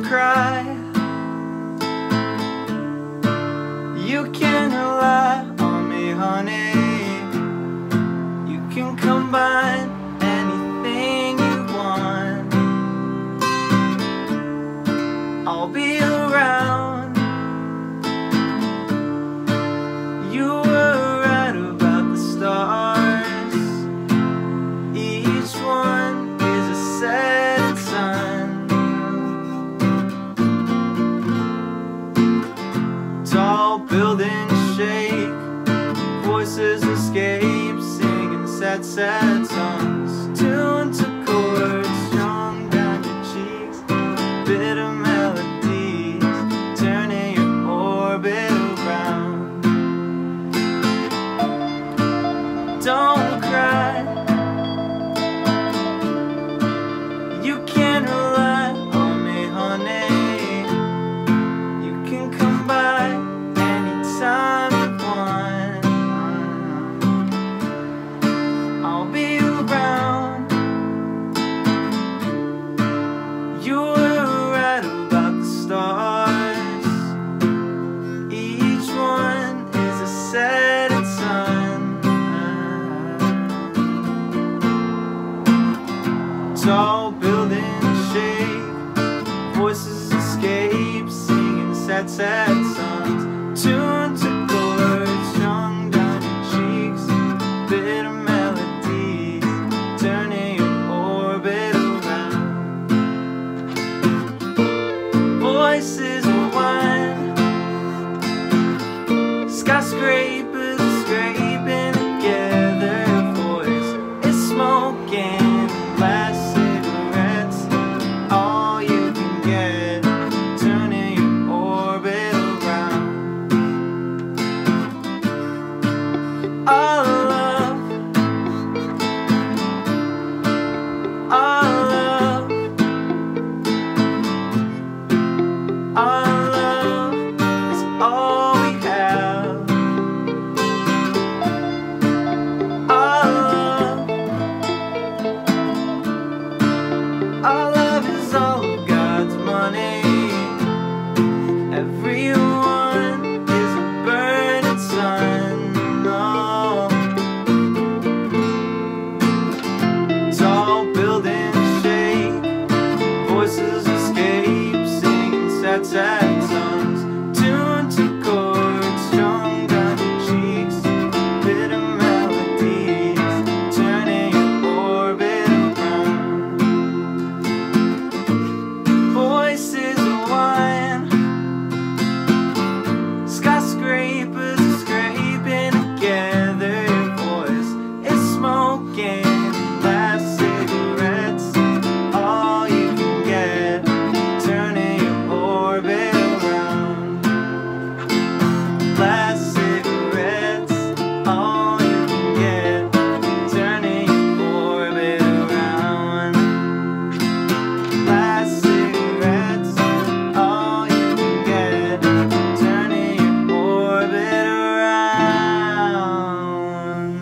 Don't cry. You can rely on me, honey. You can combine anything you want. I'll be around. You were right about the stars. Each one is a setting sun. Tall buildings shake, voices escape, singing sad, sad songs. Tuned to chords strung down your cheeks, bitter melodies turning your orbit around. Don't cry. You can rely on me, honey. You can come by anytime you want. I'll be around. You were right about the stars. Each one is a setting sun. Tall buildings shake, voices escape, singing sad, sad songs. Tuned to chords strung down your cheeks, bitter melodies turning your orbit around. Voices of wine, skyscrapers scraping together. Voice is smoking, last cigarettes, all you can get, turning your orbit around. Our love, our love, our love is all we have. Our love is all of God's money. Everyone is a burning sun. Oh. Tall buildings shake, voices escape, singing sad, sad songs. Tuned to chords strung down your cheeks, bitter melodies turning your orbit around. Voices of wine, skyscrapers are scraping together. Your voice is smoking, last cigarettes, all you can get, turning your orbit around. Last cigarettes, all you can get, turning your orbit around. Last cigarettes, all you can get, turning your orbit around.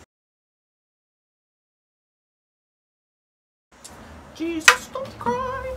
Jesus, don't cry.